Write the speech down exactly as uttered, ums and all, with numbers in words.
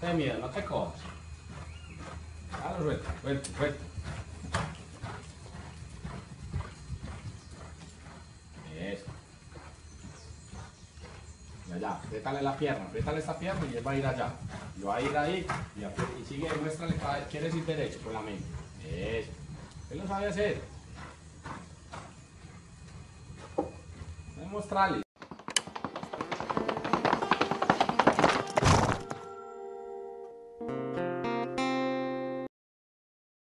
Ten miedo, no te cojas. Dale, suelta, suelta, suelta. Eso. Y allá, apriétale la pierna, apriétale esta pierna y él va a ir allá. Y va a ir ahí y, y sigue, muéstrale, quieres ir derecho con la mente. Eso. Él lo sabe hacer. Mostrarle.